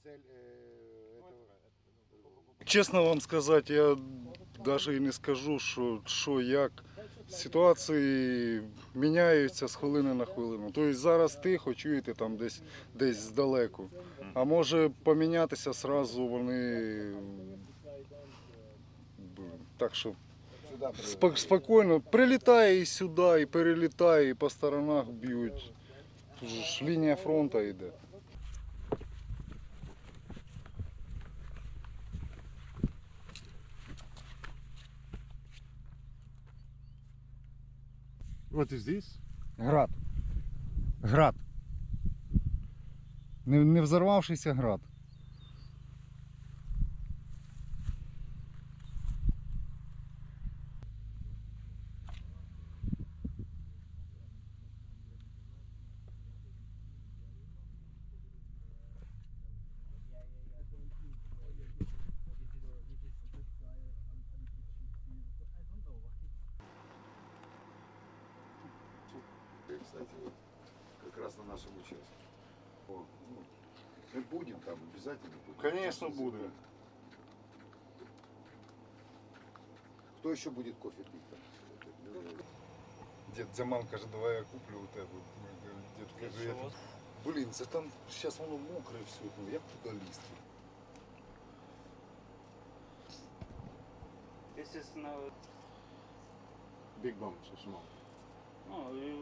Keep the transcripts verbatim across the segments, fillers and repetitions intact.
Чесно вам сказати, я навіть і не скажу, що, що як. Ситуації міняються з хвилини на хвилину. Тобто зараз тихо, чуєте, там десь, десь здалеку. А може помінятися одразу вони. Так що спокійно прилітає і сюди, і перелітає, і по сторонах б'ють. Тут ж лінія фронту йде. What is this? Град. Град. Не, не взорвавшийся град. Кстати, вот, как раз на нашем участке. О, ну, мы будем там, обязательно будем. Конечно, будем. Кто еще будет кофе пить там? Дед Дзяман каже, давай я куплю вот эту. Дед каже, я... Блин, это там сейчас воно мокре все, ну як туди лізти? This is now. Big bomb, so small. Oh, you.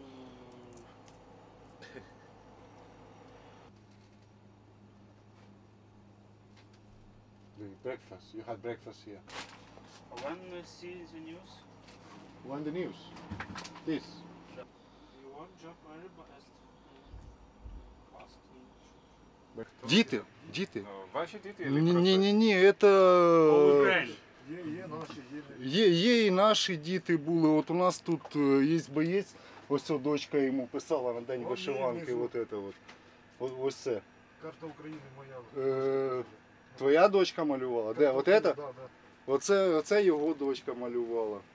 Doing breakfast. You had breakfast here. When you see the news, When the news? This. you want job very best. Fast. Діти, діти. Ваші діти? Ні, ні, ні, ні, це... Є, є наші, є. Є, є і наші діти були. От у нас тут е, є боєць, ось ця дочка йому писала на день О, вишиванки. внизу. От це от. О- Ось це. Карта України моя. Е, Твоя дочка малювала? Де? От це? Да, да. Оце, оце його дочка малювала.